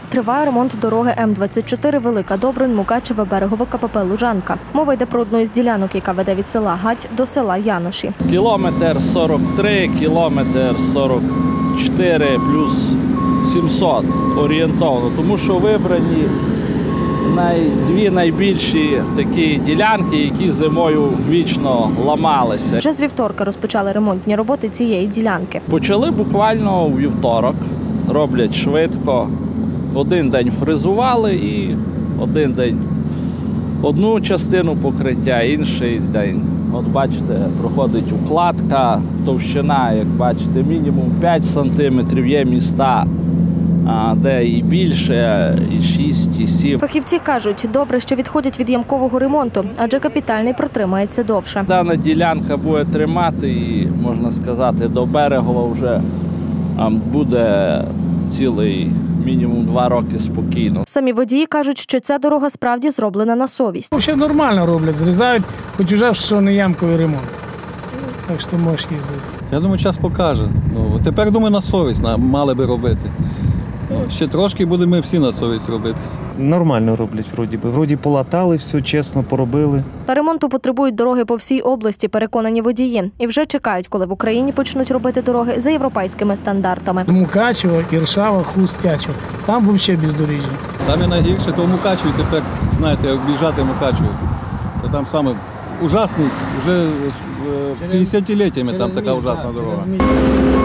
Триває ремонт дороги М-24 Велика Добрин, Мукачеве, Берегове, КПП Лужанка. Мова йде про одну із ділянок, яка веде від села Гать до села Яноші. Кілометр 43, кілометр 44 плюс 700 орієнтовно, тому що вибрані дві найбільші такі ділянки, які зимою вічно ламалися. Вже з вівторка розпочали ремонтні роботи цієї ділянки. Почали буквально у вівторок, роблять швидко. Один день фрезували і один день одну частину покриття, інший день. От бачите, проходить укладка, товщина, як бачите, мінімум 5 сантиметрів, є міста, де і більше, і 6, і 7. Фахівці кажуть, добре, що відходять від ямкового ремонту, адже капітальний протримається довше. Дана ділянка буде тримати і, можна сказати, до Берегова вже буде цілий мінімум 2 роки спокійно. Самі водії кажуть, що ця дорога справді зроблена на совість. Взагалі нормально роблять, зрізають, хоч уже що не ямковий ремонт. Так що можеш їздити. Я думаю, час покаже. Тепер, думаю, на совість мали би робити. Ще трошки будемо всі на совість робити. Нормально роблять, вроді би. Вроді полатали, все чесно поробили. Та ремонту потребують дороги по всій області, переконані водії. І вже чекають, коли в Україні почнуть робити дороги за європейськими стандартами. Мукачево, Іршава, Хуст, Тячево. Там взагалі бездоріжжя. Саме найгірше, то Мукачеві тепер, знаєте, об'їжджати Мукачево. Це там саме ужасний, вже 50-літтями там така ужасна дорога.